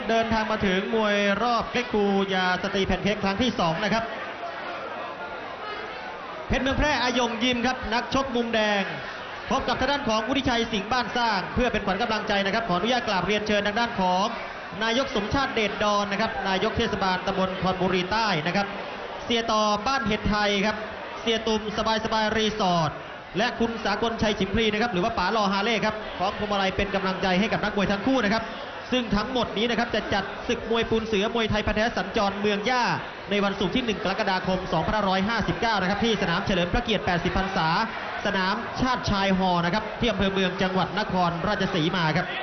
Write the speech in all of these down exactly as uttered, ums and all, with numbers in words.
เดินทางมาถึงมวยรอบเก๊กคูยาสตรีแพนเค้กครั้งที่สองนะครับเพชรเมืองแพร่อายงยิมครับนักชกมุมแดงพบกับทางด้านของวุฒิชัยสิงห์บ้านสร้างเพื่อเป็นขวัญกำลังใจนะครับขออนุญาตกราบเรียนเชิญทางด้านของนายกสมชาติเดชดอนนะครับนายกเทศบาลตำบลคอนบุรีใต้นะครับเสียต่อบ้านเห็ดไทยครับเสียตุ่มสบายสบายรีสอร์ทและคุณสากลชัยฉิมพลีนะครับหรือว่าป๋าลอฮาเล่ครับของพวงมาลัยเป็นกำลังใจให้กับนักมวยทั้งคู่นะครับซึ่งทั้งหมดนี้นะครับจะจัดศึกมวยปูนเสือมวยไทยพันธะสัญจรเมืองย่าในวันศุกร์ที่หนึ่งกรกฎาคมสองพันห้าร้อยห้าสิบเก้านะครับที่สนามเฉลิมพระเกียรติแปดสิบพรรษาสนามชาติชายฮอนะครับที่อำเภอเมืองจังหวัดนครราชสีมาครับ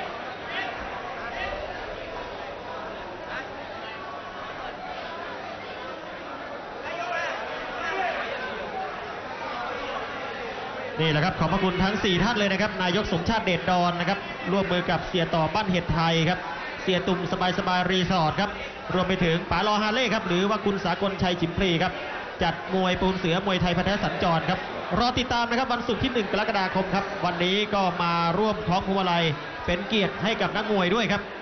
นี่แหละครับขอบพระคุณทั้งสี่ท่านเลยนะครับนายกสมชาติเดชดอนนะครับร่วมมือกับเสียต่อบ้านเห็ดไทยครับเสียตุ่มสบายสบายรีสอร์ทครับรวมไปถึงป๋าลอฮาเล่ครับหรือว่าคุณสากลชัยฉิมพลีครับจัดมวยปูนเสือมวยไทยพันธะสัญจรครับรอติดตามนะครับวันศุกร์ที่หนึ่งกรกฎาคมครับวันนี้ก็มาร่วมคล้องพวงมาลัยเป็นเกียรติให้กับนักมวยด้วยครับ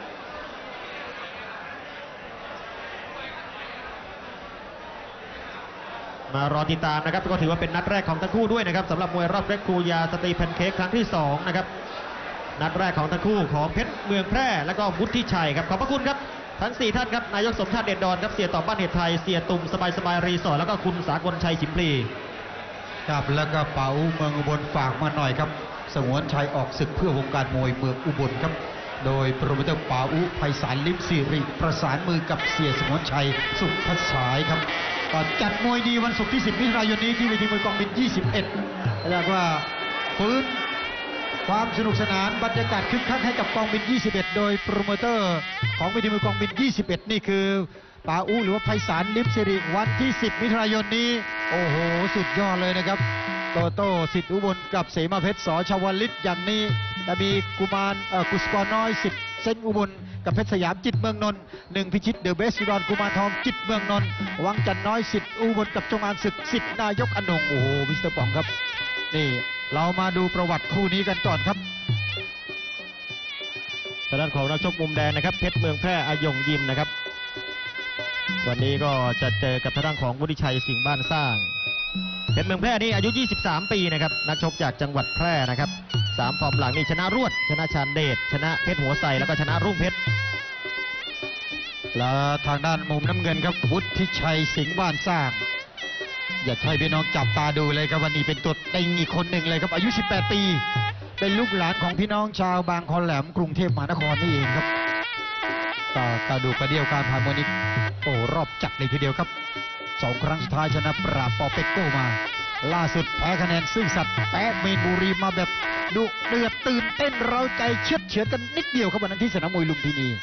มารอติดตามนะครับก็ถือว่าเป็นนัดแรกของทั้งคู่ด้วยนะครับสำหรับมวยรอบเก๊กคูยาสตรีแพนเค้กครั้งที่สองนะครับนัดแรกของทั้งคู่ของเพชรเมืองแพร่และก็วุฒิชัยครับขอบพระคุณครับทั้งสี่ท่านครับนายกสมชาติเดชดอนครับเสียต่อบ้านเห็ดไทยเสียตุ่มสบายสบายรีสอร์ทแล้วก็คุณสากลชัยฉิมพลีครับแล้วก็เป๋าเมืองอุบลฝากมาหน่อยครับสงวนชัยออกศึกเพื่อวงการมวยเมืองอุบลครับโดยโปรโมเตอร์ป๋าอุไพศาลลิมสิริประสานมือกับเสียสงวนชัยสุขพัฒสายครับก็จัดมวยดีวันศุกร์ที่สิบมิถุนายนนี้ที่เวทีมวยกองบินยี่สิบเอ็ดเรียกว่าฟื้นความสนุกสนานบรรยากาศคึกคักให้กับกองบินยี่สิบเอ็ดโดยโปรโมเตอร์ของเวทีมวยกองบินยี่สิบเอ็ดนี่คือป๋าอูหรือว่าไพศาลลิมสิริวันที่สิบมิถุนายนนี้โอ้โหสุดยอดเลยนะครับโตโต้สิทธิ์อุบลกับเสมาเพชรสชวลิตอย่างนี้แต่มีกุมารกุสกรน้อยสิทธิ์เส้นอุบลกับเพชรสยามจิตเมืองนนท์หนึ่งพิชิตเดอะเบสสุดอนกุมารทองจิตเมืองนนท์วังจันน้อยสิทธิ์อุบลกับจงอางศึกสิทธิ์นายกอนงโอ้โหมิสเตอร์ป๋องครับนี่เรามาดูประวัติคู่นี้กันก่อนครับทางด้านของนักชกมุมแดงนะครับเพชรเมืองแพร่อายงยิมนะครับวันนี้ก็จะเจอกับทางด้านของวุฒิชัยสิงห์บ้านสร้างเพชรเมืองแพร่นี่อายุยี่สิบสามปีนะครับนักชกจากจังหวัดแพร่นะครับสามฟอร์มหลังนี่ชนะรวดชนะชานเดชชนะเพชรหัวใสแล้วก็ชนะรุ่งเพชรแล้วทางด้านมุมน้ำเงินครับวุฒิชัยสิงห์บ้านสร้างอยากให้พี่น้องจับตาดูเลยครับวันนี้เป็นตัวเต็งอีกคนหนึ่งเลยครับอายุสิบแปดปีเป็นลูกหลานของพี่น้องชาวบางคอแหลมกรุงเทพมหานครนี่เองครับต่อกระดูกกระเดี่ยวการผ่านมวยนี้โอ้รอบจัดเลยทีเดียวครับสองครั้งสุดท้ายชนะปราบปอเป็กโก้มาล่าสุดแพ้คะแนนซื่อสัตย์แพ้เมนบุรีมาแบบดุเดือดตื่นเต้นเร้าใจเชือดเฉือนกันนิดเดียวครับวันนั้นที่สนามมวยลุมพินี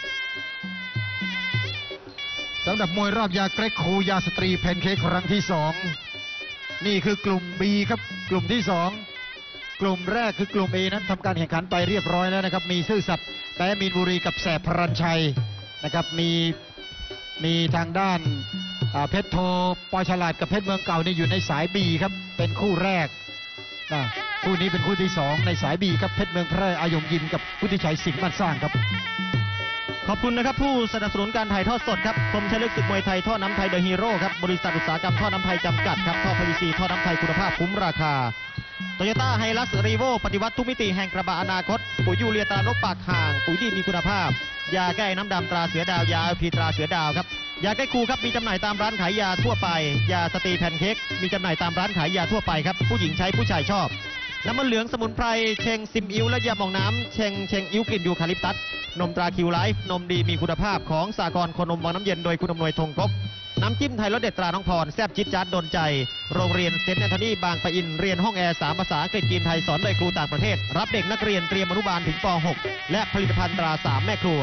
สำหรับมวยรอบยาเก๊กคูยาสตรีแพนเค้กครั้งที่สองนี่คือกลุ่ม B ครับกลุ่มที่สองกลุ่มแรกคือกลุ่ม A นั้นทำการแข่งขันไปเรียบร้อยแล้วนะครับมีซื่อสัตย์แพ้มีนบุรีกับแสบพรัญชัยนะครับมีมีทางด้านเพชรโทปอยฉลาดกับเพชรเมืองเก่านี่อยู่ในสาย B ครับเป็นคู่แรกนะคู่นี้เป็นคู่ที่สองในสาย B ครับเพชรเมืองแพร่อายงยิมกับวุฒิชัยสิงห์บ้านสร้างครับขอบคุณนะครับผู้สนับสนุนการถ่ายทอดสดครับคมชัยลึกศึกมวยไทยท่อน้ำไทยเดอะฮีโร่ครับบริษัทอุตสาหกรรมท่อน้ำไทยจำกัดครับท่อ พี วี ซี ท่อน้ำไทยคุณภาพคุ้มราคาโตโยต้าไฮลักซ์รีโวปฏิวัติทุกมิติแห่งกระบะอนาคตปุ๋ยยูเรียตรานกปากห่างปุ๋ยดีมีคุณภาพยาแก้น้ำดำตราเสือดาวยาเอพีตราเสือดาวครับยาแก้คูครับมีจำหน่ายตามร้านขายยาทั่วไปยาสตรีแพนเค้กมีจำหน่ายตามร้านขายยาทั่วไปครับผู้หญิงใช้ผู้ชายชอบน้ำมันเหลืองสมุนไพรเชงซิมอิ้วและยาหม่องน้ำเชงเชงอิ้วกลิ่นยูคาลิปตัสนมตราคิวไลฟ์นมดีมีคุณภาพของสากลคนนมวังน้ำเย็นโดยคุณอำนวยธงครบน้ำจิ้มไทยรสเด็ดตราน้องพรแซ่บจิ๊ดจ๊าดโดนใจโรงเรียนเซนต์แอนโทนีบางปะอินเรียนห้องแอร์สามภาษาอังกฤษจีนไทยสอนโดยครูต่างประเทศรับเด็กนักเรียนเตรียมอนุบาลถึงป หกและผลิตภัณฑ์ตราสามแม่ครัว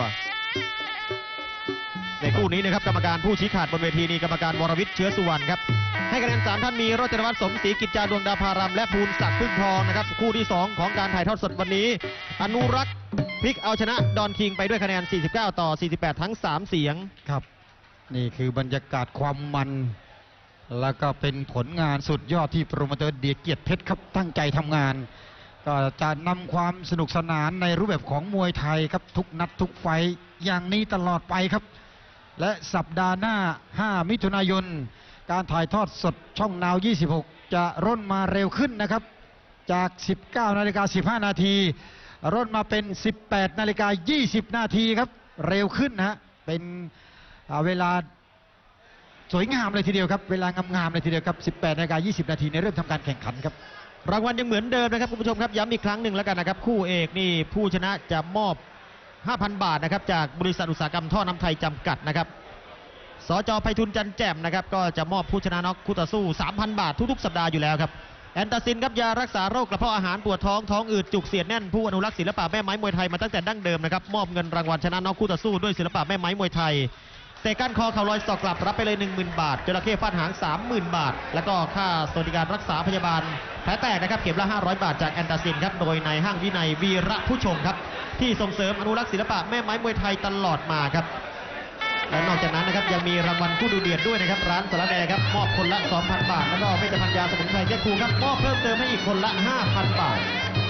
ในคู่นี้นะครับกรรมการผู้ชี้ขาดบนเวทีนี้กรรมการวรวิทย์เชื้อสุวรรณครับให้คะแนนสามท่านมีโรจนวัฒน์สมศรีกิจจาดวงดาภารามและภูลศักดิ์พึ่งทองนะครับคู่ที่สองของการถ่ายทอดสดวันนี้อนุรักษ์พลิกเอาชนะดอนคิงไปด้วยคะแนนสี่สิบเก้าต่อสี่สิบแปดทั้งสามเสียงครับนี่คือบรรยากาศความมันแล้วก็เป็นผลงานสุดยอดที่โปรโมเตอร์เดียเกียรติเพชรครับตั้งใจทำงานก็จะนำความสนุกสนานในรูปแบบของมวยไทยครับทุกนัดทุกไฟต์อย่างนี้ตลอดไปครับ และสัปดาห์หน้า ห้า มิถุนายน การถ่ายทอดสดช่องนาว ยี่สิบหก จะร่นมาเร็วขึ้นนะครับ จาก สิบเก้านาฬิกาสิบห้านาทีร่นมาเป็น สิบแปดนาฬิกายี่สิบนาทีครับเร็วขึ้นนะฮะเป็นเวลาสวยงามเลยทีเดียวครับเวลางามๆเลยทีเดียวครับ สิบแปดนาฬิกายี่สิบนาทีในเริ่มทำการแข่งขันครับรางวัลยังเหมือนเดิมนะครับคุณผู้ชมครับย้ำอีกครั้งหนึ่งแล้วกันนะครับคู่เอกนี่ผู้ชนะจะมอบ ห้าพัน บาทนะครับจากบริษัทอุตสาหกรรมท่อน้ำไทยจำกัดนะครับสจ.ไพฑูรย์จันแจ่มนะครับก็จะมอบผู้ชนะน็อกคู่ต่อสู้ สามพัน บาททุกๆสัปดาห์อยู่แล้วครับแอนตาซินครับยารักษาโรคกระเพาะอาหารปวดท้องท้องอืดจุกเสียดแน่นผู้อนุรักษ์ศิลปะแม่ไม้มวยไทยมาตั้งแต่ดั้งเดิมนะครับมอบเงินรางวัลชนะน็อกคู่ต่อสู้ด้วยศิลปะแม่ไม้มวยไทยเตะก้านคอเข่าลอยศอกกลับรับไปเลย หนึ่งหมื่น บาทจระเข้ฟาดหาง สามหมื่น บาทแล้วก็ค่าสวัสดิการรักษาพยาบาลแผลแตกนะครับเข็มละห้าร้อยบาทจากแอนตาซินครับโดยในห้างวินัยวีระผู้ชงครับที่ส่งเสริมอนุรักษ์ศิลปะแม่ไม้มวยไทยตลอดมาครับและนอกจากนั้นนะครับยังมีรางวัลคู่ดูเดือดด้วยนะครับร้านสารแดงครับมอบคนละ สองพัน บาทแล้วก็เวชภัณฑ์ยาสมุนไพรเจ๊ครูครับมอบเพิ่มเติมให้อีกคนละ ห้าพัน บาท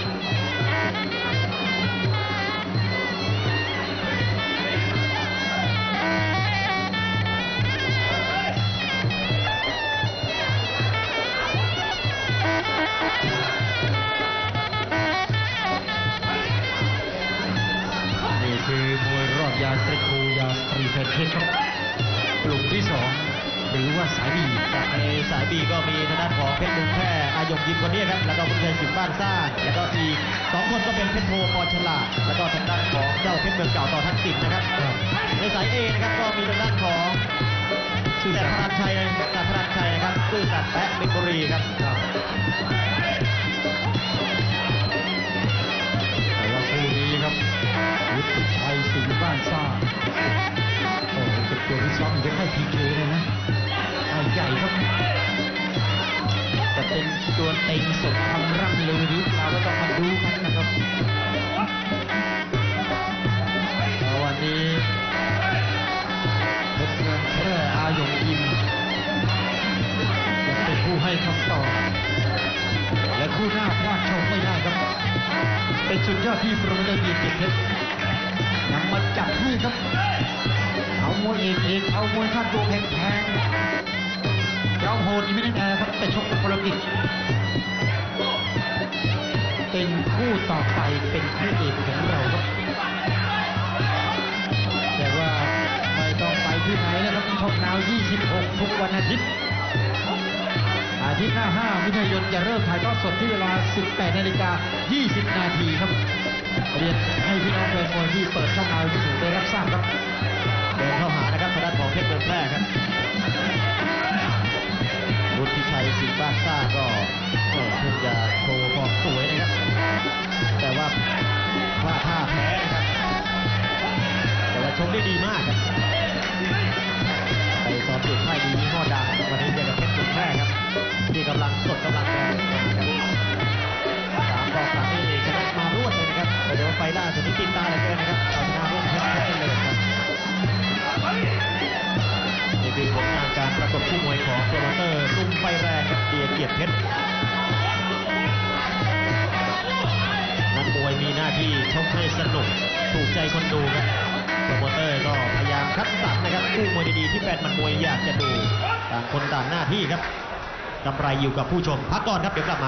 นี่คือมวยรอดยาสตรีคูยาสตรีเพชรเพชรครับกลุ่มที่สองหรือว่าสายบีจากในสายบีก็มีทางด้านของเพชรลุงแพร่อายงยิมคนนี้ครับแล้วก็พุทธชัยสิงห์บ้านซ่าแล้วก็อีกสองคนก็เป็นเพชรโพปอฉลาดแล้วก็ทางด้านของเจ้าเพชรเมืองเก่าต่อทักษิณนะครับในสายเอนะครับก็มีทางด้านของแต่พรัญชัยแต่พรัญชัยนะครับซื่อสัตย์แปะมินบุรีครับแต่ว่าคู่นี้ครับวุฒิชัยสิงห์บ้านซ่าโอ้โหเป็นตัวที่ซ้อมอยู่ให้พีเคเลยนะใหญ่ครับจะเป็นตัวเต็งสมคำร่ำลือหรือเราก็ต้องมาดูกันนะครับวันนี้เพชรเมืองแพร่อายงยิมจะเป็นผู้ให้คำตอบและคู่หน้าพลาดชมไม่ได้ครับเป็นสุดยอดที่โปรโมเตอร์บีเก็บเพชรนำมาจัดให้ครับเอามวยเอกเอกเอามวยค่าตัวแพงๆเจ้าโหดไม่ได้แพ้ครับแต่ชกกับโปรกิจเป็นคู่ต่อไปเป็นคู่เอกของเราครับแต่ว่าไม่ต้องไปที่ไหนแล้วครับช่องนาวยี่สิบหกทุกวันอาทิตย์อาทิตย์หน้าห้ามิถุนายนจะเริ่มถ่ายทอดสดที่เวลา สิบแปดนาฬิกายี่สิบนาทีครับเรียนให้พี่น้องแฟนมวยที่เปิดช่องนาวยี่สิบหกได้รับทราบครับเดินเข้าหานะครับทางด้านของเพชรเมืองแพร่ครับวุฒิชัยสิงห์บ้านซ่าก็เพิ่งจะโชว์ความสวยนะครับแต่ว่าพลาดท่าแพ้นะครับแต่ว่าชมได้ดีมากครับไปซ้อมอยู่ค่ายดียี่ห้อดังวันนี้เจอกับเพชรเมืองแพร่ครับที่กำลังสดกำลังแรงนะครับสามรอบหลังนี่ชนะมารวดเลยนะครับแต่เดี๋ยวไฟล่าสุดนี้ติดตาเหลือเกินนะครับเอาชนะรวดเพชรเพชรเลยครับนี่คือผลงานการประกบคู่มวยของโปรโมเตอร์ลุ่มไฟแรงกับเดียเกียรติเพชรนักมวยมีหน้าที่ชกให้สนุกถูกใจคนดูครับโปรโมเตอร์ก็พยายามคัดสรรนะครับคู่มวยดีๆที่แฟนมันมวยอยากจะดูต่างคนต่างหน้าที่ครับกำไรอยู่กับผู้ชมพักก่อนครับเดี๋ยวกลับมา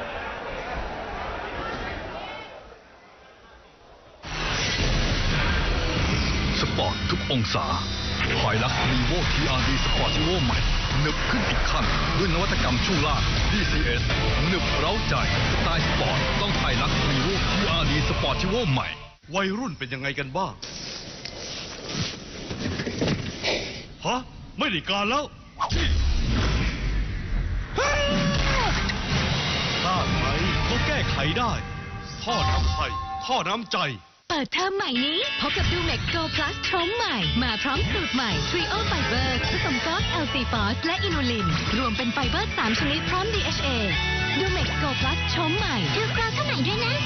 สปอร์ตทุกองศาไฮลักซ์รีโว ที อาร์ ดี สปอร์ติโวใหม่หนึบขึ้นอีกขั้นด้วยนวัตกรรมช่วงล่าง ดี ซี เอส หนึบเร้าใจสไตล์สปอร์ตต้องไฮลักซ์รีโว ที อาร์ ดี สปอร์ติโวใหม่วัยรุ่นเป็นยังไงกันบ้างฮะไม่ได้การแล้วต้านไหมก็แก้ไขได้ท่อน้ำไทยท่อน้ำใจเปิดเทอมใหม่นี้พบกับดูเม็กโกพลัสโฉมใหม่มาพร้อมสูตรใหม่ทริโอไฟเบอร์ผสมซอส แอล ซี ฟอสและอินูลินรวมเป็นไฟเบอร์สามชนิดพร้อม ดี เอช เอ ดูเม็กโกพลัสโฉมใหม่ดูกราวเท่าไหร่ด้วยนะ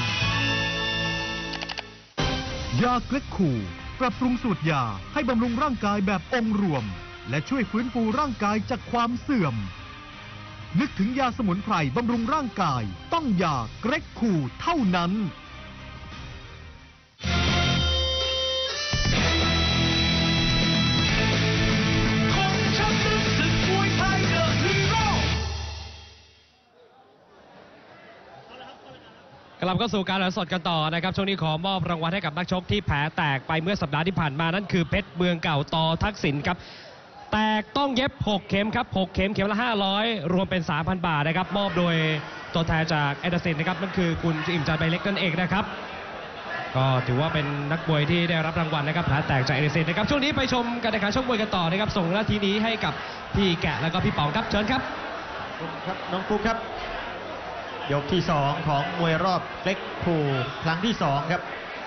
ยาเกล็กคูปรับปรุงสูตรยาให้บำรุงร่างกายแบบองค์รวมและช่วยฟื้นฟูร่างกายจากความเสื่อมนึกถึงยาสมุนไพรบำรุงร่างกายต้องยาเกร็กคูเท่านั้นกลับเข้าสู่การแข่งขันสดกันต่อนะครับช่วงนี้ขอมอบรางวัลให้กับนักชกที่แผลแตกไปเมื่อสัปดาห์ที่ผ่านมานั่นคือเพชรเมืองเก่าต่อทักษิณครับแตกต้องเย็บหกเข็มครับหกเข็มเข็มละห้าร้อยรวมเป็น สามพัน บาทนะครับมอบโดยตัวแทนจากเอเดอร์สินนะครับนั่นคือคุณอิ่มใจใบเล็กนั่นเองนะครับก็ถือว่าเป็นนักมวยที่ได้รับรางวัลนะครับแผลแตกจากเอเดอร์สินนะครับช่วงนี้ไปชมการแข่งขันชกมวยกันต่อนะครับส่งหน้าที่นี้ให้กับพี่แกะแล้วก็พี่ป๋องครับเชิญครับครับน้องฟุ๊กครับยกที่สองของมวยรอบเล็กคูครั้งที่สองครับ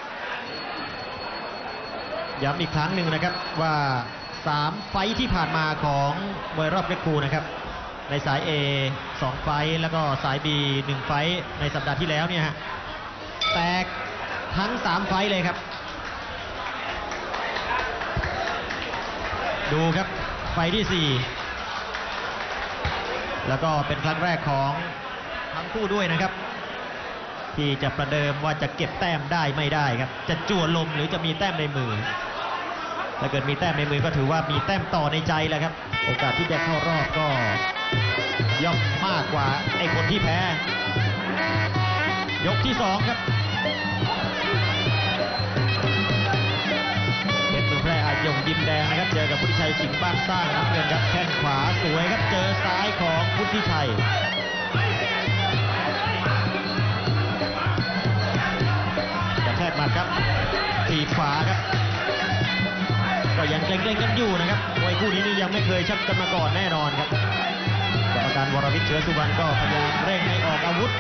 ย้ำอีกครั้งหนึ่งนะครับว่าสามไฟท์ที่ผ่านมาของมวยรอบเล็กคูนะครับในสาย A สองไฟท์แล้วก็สาย B หนึ่งไฟท์ในสัปดาห์ที่แล้วเนี่ยฮะแตกทั้งสามไฟท์เลยครับดูครับไฟท์ที่สี่แล้วก็เป็นครั้งแรกของทั้งคู่ด้วยนะครับที่จะประเดิมว่าจะเก็บแต้มได้ไม่ได้ครับจะจั่วลมหรือจะมีแต้มในมือถ้าเกิดมีแต้มในมือก็ถือว่ามีแต้มต่อในใจแล้วครับโอกาสที่จะเข้ารอบก็ย่อมมากกว่าไอ้คนที่แพ้ยกที่สองครับเพชรเมืองแพร่อาจยงยิมแดงนะครับเจอกับพุทธิชัยสิงห์บ้านสร้างน้ำเงินครับแข้งขวาสวยครับเจอซ้ายของพุทธิชัยแทกหมัดครับถีบขวาครับก็ยังเกรงๆกันอยู่นะครับมวยคู่นี้นี่ยังไม่เคยชักกันมาก่อนแน่นอนครับกรรมการวรวิทย์เชื้อสุวรรณก็พยายามเร่งให้ออกอาวุธ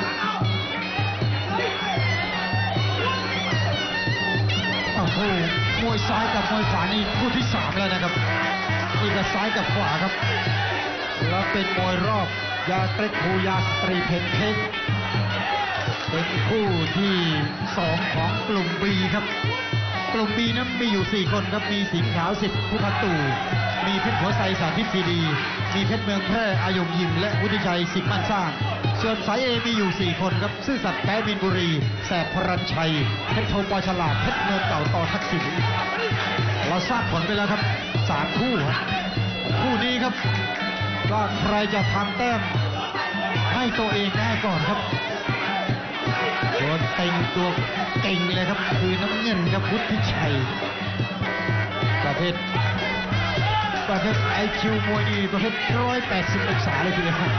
โอ้โหมวยซ้ายกับมวยขวานี่คู่ที่สามแล้วนะครับนี่ก็ซ้ายกับขวาครับแล้วเป็นมวยรอบยาเกร็กคูยาสตรีเพนเค้กเป็นคู่ที่สองของกลุ่ม B ครับกลุ่ม B นั้นมีอยู่สี่คนครับมีสิงห์ขาวสิทธิ์ผู้พัตู่มีเพชรหัวไซสาธิตซีดีมีเพชรเมืองแพร่อายุยิมและวุฒิชัยสิงห์มั่นสร้างส่วนสาย A มีอยู่สี่คนครับซื่อสัตย์แป๊ะมินบุรีแสบพรัญชัยเพชรโทปอฉลาดเพชรเมืองเก่าต่อทักษิณเราทราบผลไปแล้วครับสามคู่คู่นี้ครับว่าใครจะทำแต้มให้ตัวเองได้ก่อนครับตัวเต็งตัวเก่งเลยครับคือน้ำเงินครับพุทธิชัยประเภทประเภทไอคิวมวยดีประเภทร้อยแปดสิบองศาเลยทีเดียวครับ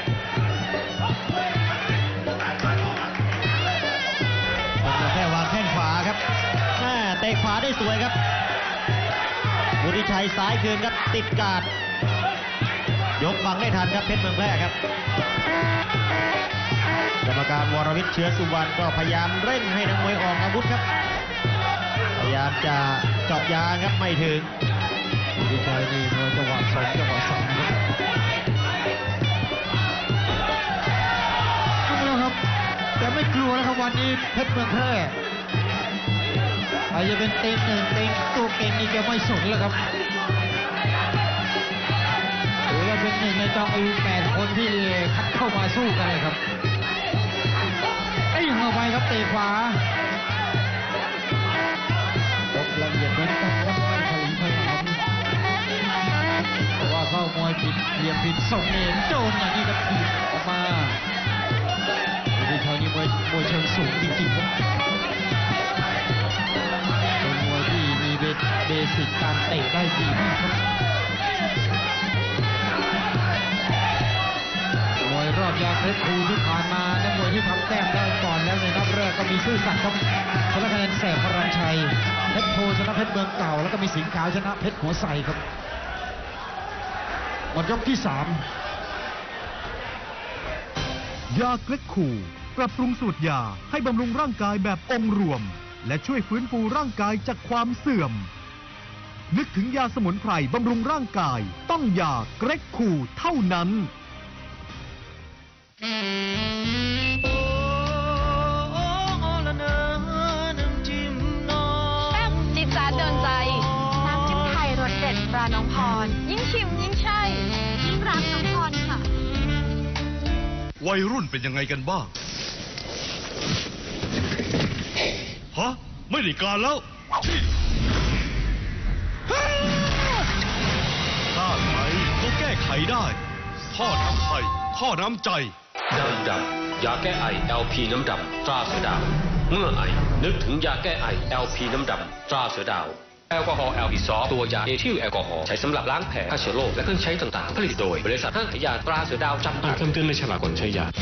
แค่วางแข้งขวาครับแม่เตะขวาได้สวยครับวุฒิชัยซ้ายคืนครับติดการ์ดยกบังได้ทันครับเพชรเมืองแพร่ครับกรรมการวรวิทย์เชื้อสุวรรณก็พยายามเร่งให้นักมวยออกอาวุธครับพยายามจะเจาะยางครับไม่ถึงวุฒิชัยนี่มวยจังหวะสองจังหวะสามครับดูแล้วครับแต่ไม่กลัวแล้วครับวันนี้เพชรเมืองแพร่อาจจะเป็นเต็งหนึ่งเต็งตัวเก่งนี่แกไม่สนแล้วครับถือว่าเป็นหนึ่งในจอมอายุแปดคนที่คัดเข้ามาสู้กันเลยครับไอ้ยังเอาไปครับเตะขวาตบละเอียดเหมือนกันครับผลิตผลแต่ว่าเข้ามวยผิดเหลี่ยมผิดส่งเองโจนอย่างนี้ครับถีบออกมาดูเท่านี้มวยมวยเชิงสูงจริงๆครับเป็นมวยที่มีเบสิกการเตะได้ดีมากครับมวยรอบยาเกร็กคูที่ผ่านมานักมวยที่ทำแต้มได้ก่อนแล้วในนับแรกก็มีซื่อสัตย์ครับชนะคะแนนแสบพรัญชัยเพชรโทชนะเพชรเมืองเก่าแล้วก็มีสิงห์ขาวชนะเพชรหัวไซครับหมดยกที่สามยาเกร็กคูปรับปรุงสูตรยาให้บำรุงร่างกายแบบองค์รวมและช่วยฟื้นฟูร่างกายจากความเสื่อมนึกถึงยาสมุนไพรบำรุงร่างกายต้องยาเกร็กคูเท่านั้นจิตจาเดินใจน้ำจิ้มไทยรสเด็ดปลาน้องพรยิ่งชิมยิ่งใช่ยิ่งรักน้องพรค่ะวัยรุ่นเป็นยังไงกันบ้าง ฮะ ไม่ได้การแล้วถ้าไทยก็แก้ไขได้ ท่อน้ำไทย ท่อน้ำใจน้ำดำยาแก้ไอ แอล พี น้ำดำตราเสือดาวเมื่อไอนึกถึงยาแก้ไอ แอล พี น้ำดำตราเสือดาวแอลกอฮอล์ แอล พี ซอฟต์ตัวยาเอทิลแอลกอฮอล์ใช้สำหรับล้างแผลฆ่าเชื้อโรคและเครื่องใช้ต่างๆผลิตโดยบริษัทห้างขายยาตราเสือดาวจำกัดคำเตือนในฉลากก่อนใช้ยา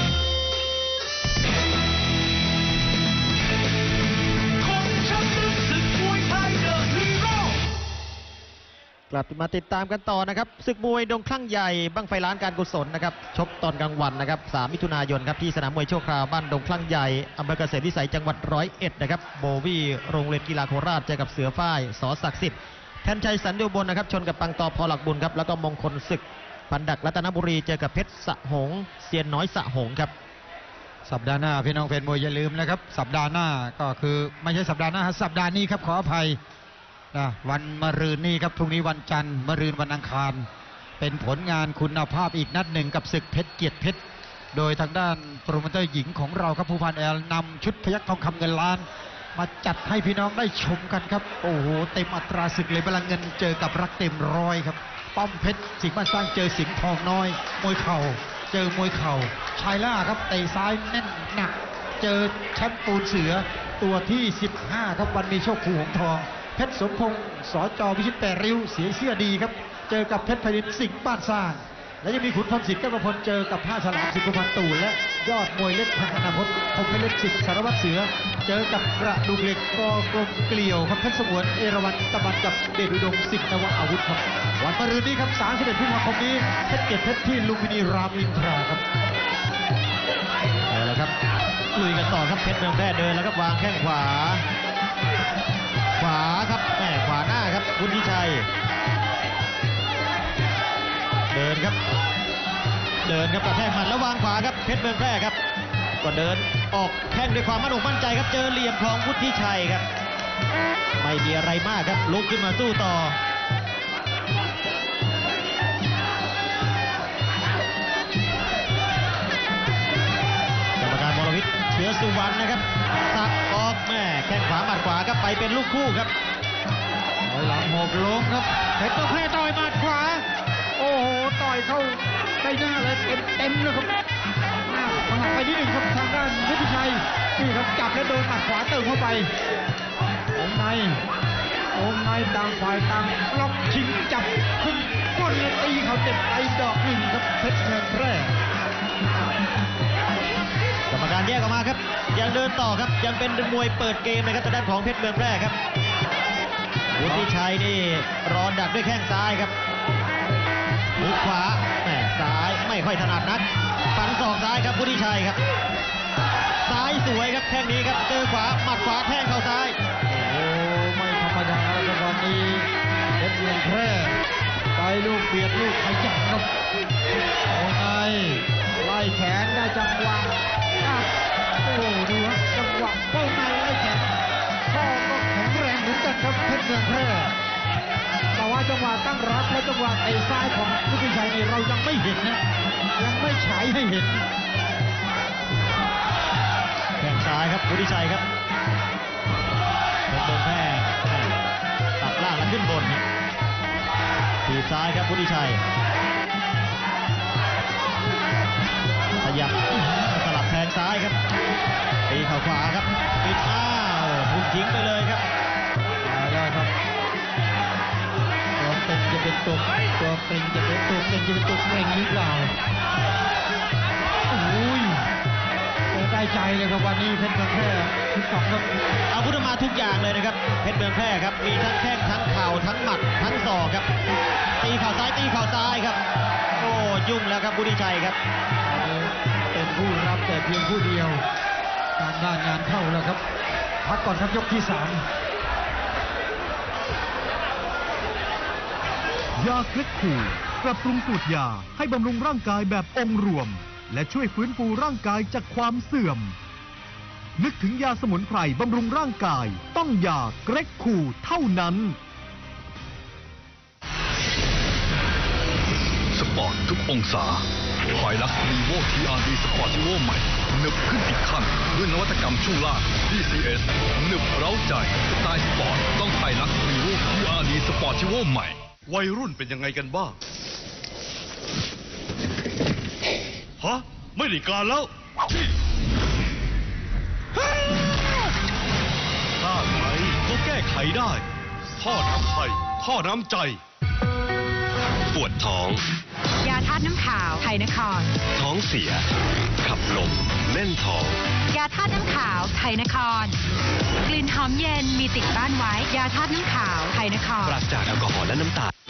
กลับมาติดตามกันต่อนะครับศึกมวยดงคลั่งใหญ่บั้งไฟล้านการกุศลนะครับชกตอนกลางวันนะครับสามมิถุนายนครับที่สนามมวยชั่วคราวบ้านดงคลั่งใหญ่อำเภอเกษตรวิสัยจังหวัดร้อยเอ็ดนะครับโบวี่โรงเรียนกีฬาโคราชเจอกับเสือฝ้ายสอศักดิ์สิทธิ์แทนชัยสันเดียวบนนะครับชนกับปังตอพอหลักบุญครับแล้วก็มงคลศึกพันดักรัตนบุรีเจอกับเพชรสะหงเซียนน้อยสะหงครับสัปดาห์หน้าพี่น้องแฟนมวยอย่าลืมนะครับสัปดาห์หน้าก็คือไม่ใช่สัปดาห์หน้าสัปดาห์นี้ครับขออภัยนะวันมะรืนนี้ครับพรุ่งนี้วันจันทร์มะรืนวันอังคารเป็นผลงานคุณภาพอีกนัดหนึ่งกับศึกเพชรเกียรติเพชรโดยทางด้านโปรโมเตอร์หญิงของเราครับผู้พันแอลนำชุดพยัคฆ์ทองคำเงินล้านมาจัดให้พี่น้องได้ชมกันครับโอ้โหเต็มอัตราศึกเลยพลังเงินเจอกับรักเต็มร้อยครับป้อมเพชรสิงห์บ้านสร้างเจอสิงห์ทองน้อยมวยเข่าเจอมวยเข่าชายล่าครับเตะซ้ายแน่นหนักเจอแชมป์ปูนเสือตัวที่สิบห้าครับวันมีโชคคู่หงทองเพชรสมพงศ์สจวิชิตแปดริ้วเสียเสื้อดีครับเจอกับเพชรพยินสิงห์บ้านสร้างและยังมีขุนพลสิทธิ์แก้วประพลเจอกับผ้าฉลามสิทธิ์ประพันธ์ตู่และยอดมวยเล็กพันธนาพจน์คมเพชรเล็กสิทธิ์สารวัตรเสือเจอกับกระดูกเหล็กกอกลมเกลียวครับเพชรสมวนเอราวัณตะบันกับเดชอุดมสิทธิ์นวอาวุธครับวันมะรืนนี้ครับสามสิบเอ็ดพฤษภาคมนี้เพชรเกียรติเพชรที่ลุมพินีรามอินทราครับเอาละครับลุยกันต่อครับเพชรเมืองแพร่เดินแล้วครับวางแข้งขวาขวาครับแม่ขวาหน้าครับวุฒิชัยเดินครับเดินครับกระแทกหมัดแล้ววางขวาครับเพชรเมืองแพร่ครับก็เดินออกแข้งด้วยความมั่นอกมั่นใจครับเจอเหลี่ยมของวุฒิชัยครับไม่มีอะไรมากครับลุกขึ้นมาสู้ต่อกรรมการบรวิทย์เชื้อสุวรรณนะครับสักออกแม่แข้งขวาหมัดขวาครับไปเป็นลูกคู่ครับต่อยหลังหกล้มครับเพชรต้องแพ้ต่อยหมัดขวาโอ้โหต่อยเข้าใบหน้าเลยเต็มเต็มเลยครับหน้าพังหักไปนิดหนึ่งครับทางด้านวุฒิชัยนี่ครับจับแล้วโดนหมัดขวาเติมเข้าไปวงในวงในต่างฝ่ายต่างล็อกชิงจับขึ้นก้นเลยตีเขาเต็มไปดอกหนึ่งครับเพชรเมืองแพร่กรรมการแยกออกมาครับยังเดินต่อครับยังเป็นมวยเปิดเกมนะครับทางด้านของเพชรเมืองแพร่ครับวุฒิชัยนี่รอดักด้วยแข้งซ้ายครับหุกขวาแหมซ้ายไม่ค่อยถนัดนักฟันศอกซ้ายครับวุฒิชัยครับซ้ายสวยครับแข้งนี้ครับเจอขวาหมัดขวาแทงเข้าซ้ายโอ้ไม่ธรรมดาครับวันนี้เพชรเมืองแพร่ไปลูกเบียดลูกขยันครับวงในไล่แขนได้จังหวะโอ้ดูครับจังหวะวงในไล่แขนข้อก็แข็งแรงเหมือนกันครับเพชรเมืองแพร่แต่ว่าจังหวะตั้งรับและจังหวะเตะซ้ายของวุฒิชัยนี่เรายังไม่เห็นนะยังไม่ฉายให้เห็นแข้งซ้ายครับวุฒิชัยครับเป็นโดนแพร่ตัดล่างแล้วขึ้นบนทีซ้ายครับวุฒิชัยขยับสลับแทงซ้ายครับตีเข่าขวาครับปิดอ้าวพุ่งทิ้งไปเลยครับมาแล้วครับตัวเป็นจะเป็นตัวตัวเป็นจะเป็นตัวเป็นจะเป็นตัวเกรงหรือเปล่าโอ้ยได้ใจเลยครับวันนี้เพชรเมืองแพร่ทุกสองครับอาวุธมาทุกอย่างเลยนะครับเพชรเมืองแพร่ครับมีทั้งแข้งทั้งเข่าทั้งหมัดทั้งศอกครับตีเข่าซ้ายตีเข่าซ้ายครับโอ้ยุ่งแล้วครับวุฒิชัยครับเป็นผู้รับแต่เพียงผู้เดียวการด้านงานเข้าแล้วครับพักก่อนครับยกที่สามยาเกล็ดคูปรับปรุงสูตรยาให้บำรุงร่างกายแบบองค์รวมและช่วยฟื้นฟูร่างกายจากความเสื่อมนึกถึงยาสมุนไพรบำรุงร่างกายต้องยาเกล็ดคูเท่านั้นสปอร์ตทุกองศาหอยลักรีโว ที อาร์ ดี สปอร์ติโวใหม่หนึบขึ้นอีกขั้นด้วยนวัตกรรมช่วงล่าง ดี ซี เอส หนึบเร้าใจสไตล์สปอร์ตต้องหอยลักรีโว ที อาร์ ดี สปอร์ติโวใหม่วัยรุ่นเป็นยังไงกันบ้างฮะไม่ได้การแล้วถ้าไทยก็แก้ไขได้ท่อน้ำไทยท่อน้ำใจปวดท้องยาธาตุน้ำขาวไทยนครท้องเสีย ขับลมแน่นท้องยาธาตุน้ำขาวไทยนคร กลิ่นหอมเย็นมีติดบ้านไว้ ยาธาตุน้ำขาวไทยนครปราศจากแอลกอฮอล์และน้ำตาล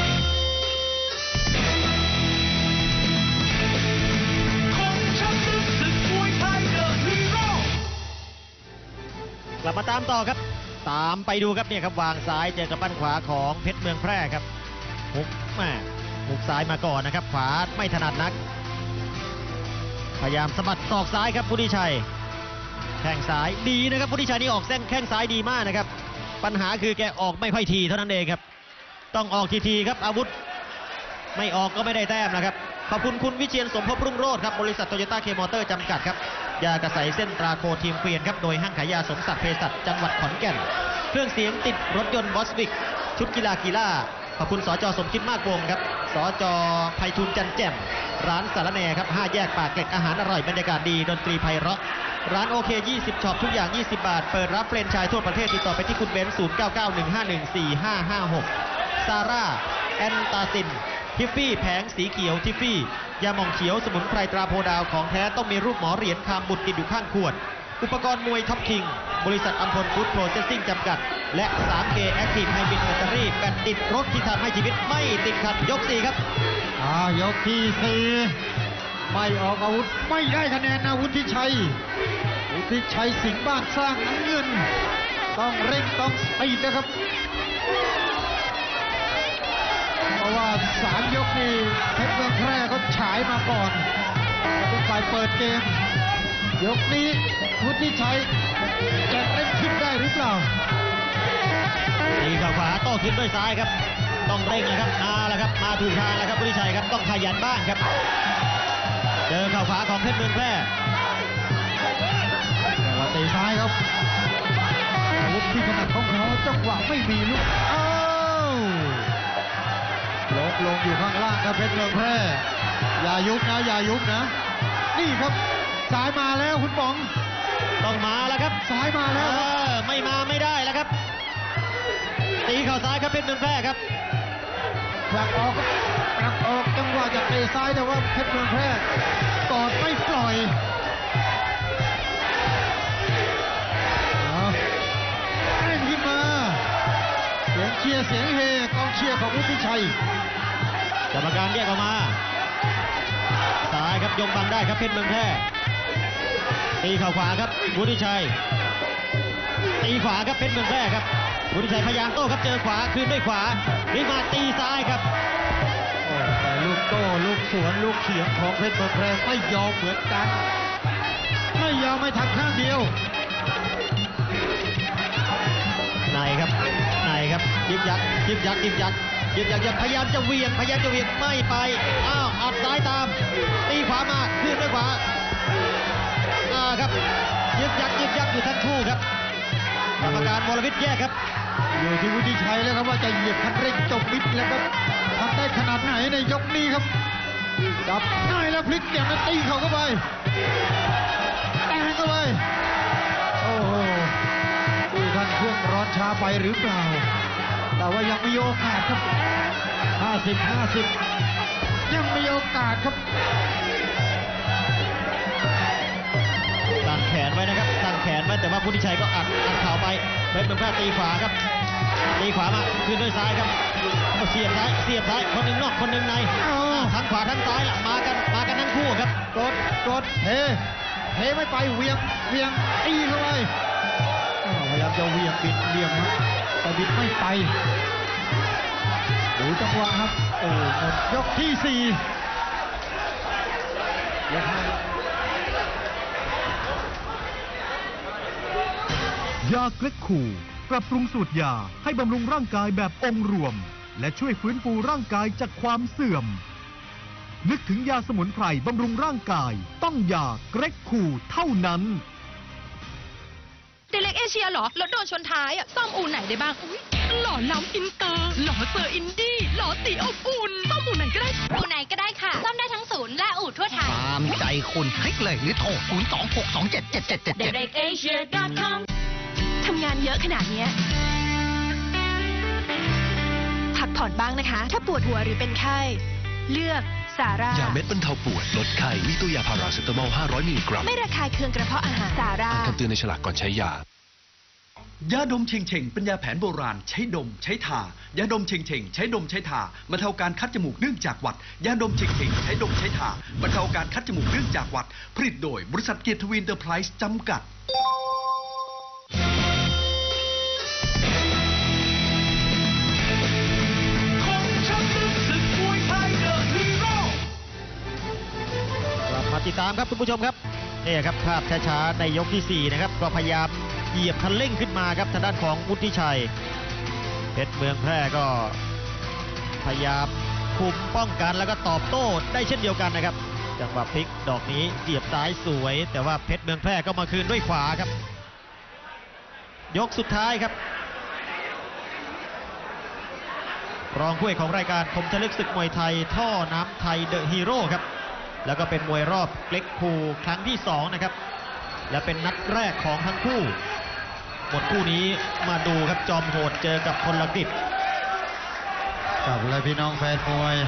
กลับมาตามต่อครับ ตามไปดูครับเนี่ยครับวางซ้ายเจอกับปั้นขวาของเพชรเมืองแพร่ครับหุกแม่หุกซ้ายมาก่อนนะครับ ขวาไม่ถนัดนัก พยายามสะบัดศอกซ้ายครับพุทธิชัยแข้งซ้ายดีนะครับพุทธิชัยนี่ออกเส้นแข้งซ้ายดีมากนะครับปัญหาคือแกออกไม่ค่อยทีเท่านั้นเองครับต้องออกทีๆครับอาวุธไม่ออกก็ไม่ได้แต้มนะครับขอบคุณคุณวิเชียรสมภพรุ่งโรจน์ครับบริษัทโตโยต้าเคมอเตอร์จำกัดครับยากระใสเส้นตราโคทีมเกวียนครับโดยห้างขายยาสมศักดิ์เภสัชจังหวัดขอนแก่นเครื่องเสียงติดรถยนต์บอสวิกชุดกีฬากีฬาขอบคุณสจสมคิดมากวงครับสจไพฑูรย์จันแจ่มร้านสารแหน่ครับห้าแยกปากเกร็ดอาหารอร่อยบรรยากาศดีดนตรีไพเราะร้านโอเคยี่สิบช็อปทุกอย่างยี่สิบบาทเปิดรับเฟรนไชส์ทั่วประเทศติดต่อไปที่คุณเบนซ์ศูนย์ เก้า เก้า หนึ่ง ห้า หนึ่ง สี่ ห้า ห้า หกซาร่าแอนตาซินทิฟฟี่แผงสีเขียวทิฟฟี่ยาหม่องเขียวสมุนไพรตราโพดาวของแท้ต้องมีรูปหมอเหรียญคามบุตรติดอยู่ข้างขวดอุปกรณ์มวยท็อปคิงบริษัทอัมพลฟู้ดโปรเซสซิ่งจำกัดและ ทรี เค Active Hybrid Battery แบตติดรถที่ทำให้ชีวิตไม่ติดขัดยกสี่ครับอ่ายกที่สี่ไม่ออกอาวุธไม่ได้คะแนนนะวุฒิชัยวุฒิชัยสิงห์บ้านสร้างน้ำเงินต้องเร่งต้องสปีดนะครับเพราะว่าสามยกนี่เพชรเมืองแพร่เขาฉายมาก่อนเป็นฝ่ายเปิดเกมยกนี้วุฒิชัยจะเร่งขึ้นได้หรือเปล่าตีเข่าขวาโต้ขึ้นด้วยซ้ายครับต้องเร่งนะครับมาแล้วครับมาถูกทางแล้วครับพุทธิชัยครับต้องขยันบ้างครับเจอเข่าขวาของเพชรเมืองแพร่จังหวะตีซ้ายครับอาวุธที่ถนัดของเขาจังหวะไม่มีลูกอ้าวลงลงอยู่ข้างล่างครับเพชรเมืองแพร่อย่ายุบนะอย่ายุบนะนี่ครับสายมาแล้วคุณป๋องต้องมาแล้วครับสายมาแล้วเออไม่มาไม่ได้แล้วครับตีเข่าซ้ายครับเพชรเมืองแพร่ครับผลักออกผลักออกจังหวะจะเตะซ้ายแต่ว่าเพชรเมืองแพร่กอดไม่ปล่อยเอาเร่งขึ้นมาเสียงเชียร์เสียงเฮกองเชียร์ของวุฒิชัยกรรมการแยกออกมาซ้ายครับยงบังได้ครับเพชรเมืองแพร่ตีเข่าขวาครับวุฒิชัยตีขวาครับเพชรเมืองแพร่ครับวุฒิชัยพยายามโต้ครับเจอขวาคืนด้วยขวารีมาตีซ้ายครับโอ้แต่ลูกโต้ลูกสวนลูกเฉียงของเพชรเมืองแพร่ไม่ยอมเหมือนกันไม่ยอมไม่ทำข้างเดียวในครับในครับยิบยักยิบยักยิบยักยิบยักยักพยายามจะเวียงพยายามจะเวียงไม่ไปอ้าวอัดซ้ายตามตีขวามาคืนด้วยขวาอ่าครับยิบยักยิบยักอยู่ทั้งคู่ครับกรรมการวรวิทย์แยกครับอยู่ที่วุฒิชัยแล้วครับว่าจะเหยียบคันเร่งจบมิดแล้วครับทำได้ขนาดไหนในยกนี้ครับจับได้แล้วพลิกอย่างนั้นตีเข่าเข้าไปแทงเข้าไปโอ้โหดูท่านเครื่องร้อนช้าไปหรือเปล่าแต่ว่ายังมีโอกาสครับห้าสิบ ห้าสิบยังมีโอกาสครับตั้งแขนไว้นะครับตั้งแขนไว้แต่ว่าพุทธิชัยก็อัดอัดเข่าไปเพชรเมืองแพร่ตีขวาครับตีขวามาคืนด้วยซ้ายครับเสียบซ้ายเสียบซ้ายคนหนึ่งนอกคนหนึ่งในทั้งขวาทั้งซ้ายล่ะมากันมากันทั้งคู่ครับกดกดเฮเฮไม่ไปเวียงเวียงตีเข้าไปอ้าวพยายามจะเวียงบิดเวียงครับแต่บิดไม่ไปดูจังหวะครับโอ้หมดยกที่สี่ยกห้ายาเกล็กคูปรับปรุงสูตรยาให้บำรุงร่างกายแบบองค์รวม และช่วยฟื้นฟูร่างกายจากความเสื่อมนึกถึงยาสมุนไพรบำรุงร่างกายต้องยาเกรกคูเท่านั้นเดเล็กเอเชียเหรอ แล้วโดนชนท้ายอ่ะ ซ่อมอู่ไหนได้บ้างอุ๊ยหล่อล้ำอินเตอร์ หล่อเซอร์อินดี้ หล่อตีอบอุ่น ซ่อมอู่ไหนก็ได้อู่ไหนก็ได้ค่ะ ซ่อมได้ทั้งศูนย์และอู่ทั่วไทยตามใจคุณคลิกเลยหรือโทร ศูนย์ สอง หก สอง เจ็ด เจ็ด เจ็ด เจ็ดเดเล็กเอเชีย ดอท คอมทำงานเยอะขนาดเนี้ยพักผ่อนบ้างนะคะ ถ้าปวดหัวหรือเป็นไข้ เลือกซาร่ายาเม็ดบรรเทาปวดลดไข้มีตัวยาพาราเซตามอลห้าร้อยมิลลิกรัมไม่ระคายเคืองกระเพาะอาหารซาร่าอ่านคำเตือนในฉลากก่อนใช้ยายาดมเชงเชงเป็นยาแผนโบราณใช้ดมใช้ทายาดมเชงเชงใช้ดมใช้ทาบรรเทาการคัดจมูกเนื่องจากหวัดยาดมเชงเชงใช้ดมใช้ทาบรรเทาการคัดจมูกเนื่องจากหวัดผลิตโดยบริษัทเกียรติทวีนเตอร์ไพรส์จำกัดกลับมาติดตามครับคุณผู้ชมครับนี่ครับภาพช้าๆในยกที่สี่นะครับก็พยายามเหยียบคันเร่งขึ้นมาครับทางด้านของวุฒิชัยเพชรเมืองแพร่ก็พยายามคุมป้องกันแล้วก็ตอบโต้ได้เช่นเดียวกันนะครับจังหวะพลิกดอกนี้เสียบซ้ายสวย แต่ว่าเพชรเมืองแพร่ก็มาคืนด้วยขวาครับยกสุดท้ายครับรองผู้เอกของรายการคมชลึกศึกมวยไทยท่อน้ำไทยเดอะฮีโร่ครับแล้วก็เป็นมวยรอบเกล็กคูครั้งที่สองนะครับและเป็นนัดแรกของทั้งคู่หมดคู่นี้มาดูครับจอมโหดเจอกับพลกฤษกับและพี่น้องแฟนมวย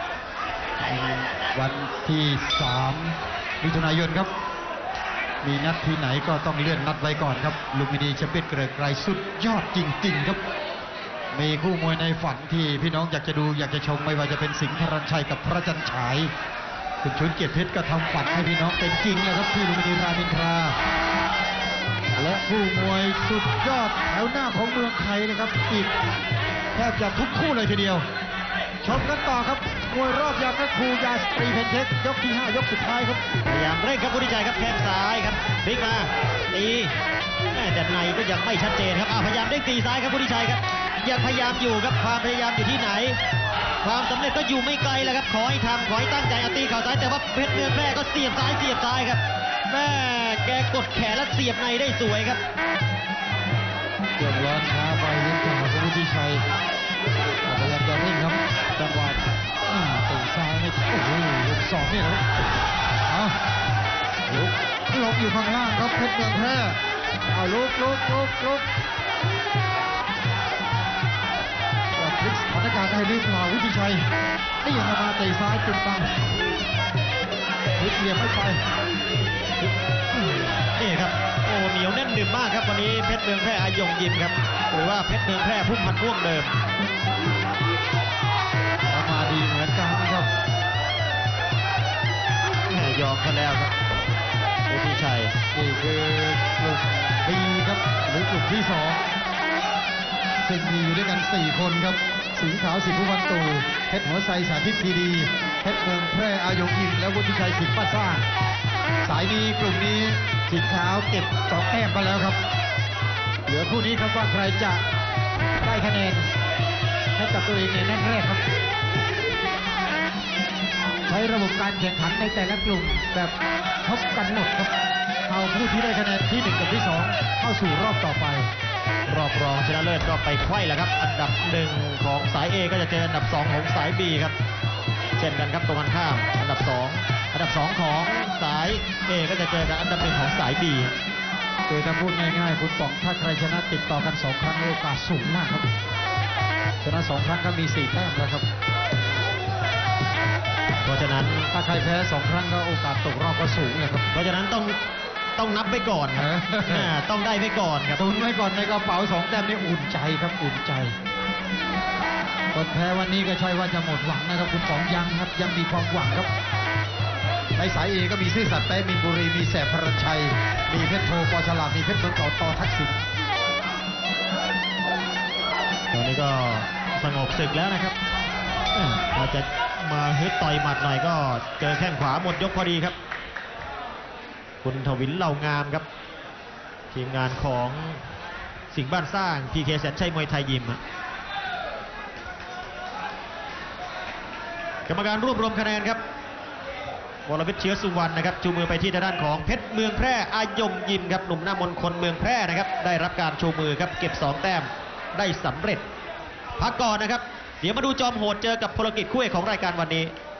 วันที่สามมิถุนายนครับมีนัดที่ไหนก็ต้องเลื่อนนัดไว้ก่อนครับลุมพินีแชมเปี้ยนเกริกไกรสุดยอดจริงๆครับมีคู่มวยในฝันที่พี่น้องอยากจะดูอยากจะชมไม่ว่าจะเป็นสิงห์ธรชัยกับพระจันทร์ฉายคุณชุนเกียรติเพชรก็ทำฝันให้พี่น้องเป็นจริงแล้วครับที่ลุมพินีรามอินทราและคู่มวยสุดยอดแถวหน้าของเมืองไทยนะครับอีกแทบจะทุกคู่เลยทีเดียวชมกันต่อครับมวยรอบยาคัดคูยาสตรีเพนเทคยกที่ห้ายกสุดท้ายครับพยายามเร่งครับวุฒิชัยครับแข้งซ้ายครับพลิกมาตีแต่ในก็ยังไม่ชัดเจนครับพยายามเด้งตีซ้ายครับวุฒิชัยครับยังพยายามอยู่ครับความพยายามอยู่ที่ไหนความสำเร็จก็อยู่ไม่ไกลแล้วครับขอให้ทำขอให้ตั้งใจตีเข่าซ้ายแต่ว่าเพชรเมืองแพร่ก็เสียบซ้ายเสียบซ้ายครับแม่แกกดแขนแล้วเสียบในได้สวยครับเกือบร้อนช้าไปนิดหน่อยของวุฒิชัยพยายามจะเร่งครับจังหวะตีซ้ายไม่โอ้โหลูกสองนี่ครับเอาลุกลงอยู่ข้างล่างครับเพชรเมืองแพร่เอาลุกลุกลุกลุกพลิกสถานการณ์ได้หรือเปล่าวุฒิชัยนี่ยังมาเตะซ้ายจุดบังพลิกเหลี่ยมไม่ไปนี่ครับโอ้เหนียวแน่นหนึบมากครับวันนี้เพชรเมืองแพร่อายงยิมครับหรือว่าเพชรเมืองแพร่พุ่มพันธุ์ม่วงเดิมมาดีเหมือนกันครับยอมกันแล้วครับวุฒิชัยนี่คือกลุ่มบีครับหรือกลุ่มที่สองซึ่งมีอยู่ด้วยกันสี่คนครับสิงห์ขาวสิงห์ผู้พันตู่เพชรหัวไซสาธิตซีดีเพชรเมืองแพร่อายงยิมและวุฒิชัยสิงห์ป้าซ่าสายนี้กลุ่มนี้สิงห์ขาวเก็บสองแต้มไปแล้วครับเหลือคู่นี้ครับว่าใครจะได้คะแนนให้กับตัวเองในนัดแรกครับใช้ระบบการแข่งขันในแต่ละกลุ่มแบบพบกันหมดครับเอาผู้ที่ได้คะแนนที่หนึ่งกับที่สองเข้าสู่รอบต่อไปรอบรองชนะเลิศก็ไปไขว้แล้วครับอันดับหนึ่งของสาย A ก็จะเจออันดับสองของสาย B ครับเช่นกันครับตรงกันข้ามอันดับสองอันดับสองของสาย A ก็จะเจอกับอันดับหนึ่งของสาย B คือถ้าพูดง่ายๆคุณป๋องถ้าใครชนะติดต่อกันสองครั้งโอกาสสูงมากครับชนะสองครั้งก็มีสี่แต้มแล้วครับเพราะฉะนั้นถ้าใครแพ้สองครั้งก็โอกาสตกรอบก็สูงเลยครับเพราะฉะนั้นต้องต้องนับไปก่อนครับต้องได้ไปก่อนครับตุนไว้ก่อนในกระเป๋าสองแต้มนี่อุ่นใจครับอุ่นใจคนแพ้วันนี้ก็ใช่ว่าจะหมดหวังนะครับคุณป๋องยังครับยังมีความหวังครับในสายเอก็มีซื่อสัตย์แต้มินบุรีมีแสบพรชัยมีเพชรโทปอฉลาดมีเพชรเมืองเก่าต่อทักษิณตอนนี้ก็สงบศึกแล้วนะครับเราจะมาฮึดต่อยหมัดหน่อยก็เจอแข้งขวาหมดยกพอดีครับคุณทวินเหล่างามครับทีมงานของสิงห์บ้านสร้าง พี เค แสนชัยมวยไทยยิมกรรมการรวบรวมคะแนนครับวรวิทย์เชื้อสุวรรณนะครับชูมือไปที่ด้านของเพชรเมืองแพร่อายมยิมครับหนุ่มหน้ามนต์คนเมืองแพร่นะครับได้รับการชูมือครับเก็บสองแต้มได้สำเร็จพักก่อนนะครับเดี๋ยวมาดูจอมโหดเจอกับพลกิจคู่เอกของรายการวันนี้